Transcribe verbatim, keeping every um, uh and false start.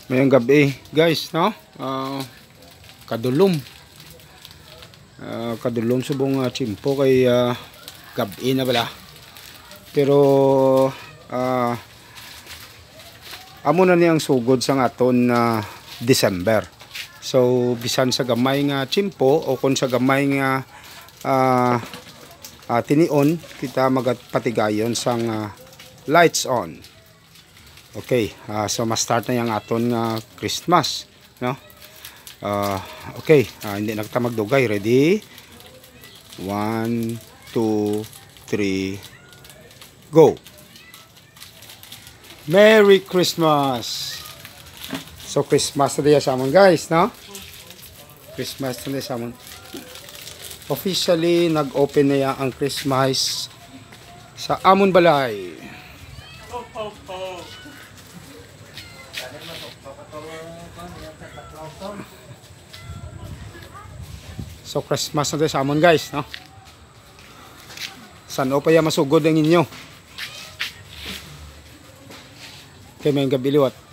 Mayang gabi guys, no? Uh, kadulom. Uh, kadulom subong uh, chimpo kay uh, gabi na bala. Pero uh, amo na niyang sugod sa aton na uh, December. So bisan sa gamay nga chimpo o kung sa gamay nga uh, uh, tinion, kita magpatigayon sang uh, lights on. Okay, uh, so ma-start na yung aton nga uh, Christmas, no? Uh, okay, uh, hindi na kita magdugay. Ready? one, two, three, go! Merry Christmas! So Christmas na diya sa amon guys, no? Christmas na diya sa amon. Officially nag-open na ya ang Christmas sa amon balay. Oh, oh, oh. So Christmas na tayo sa amon guys, no? Saan o pa ya masugod ang inyo? Okay, may gabi liwat.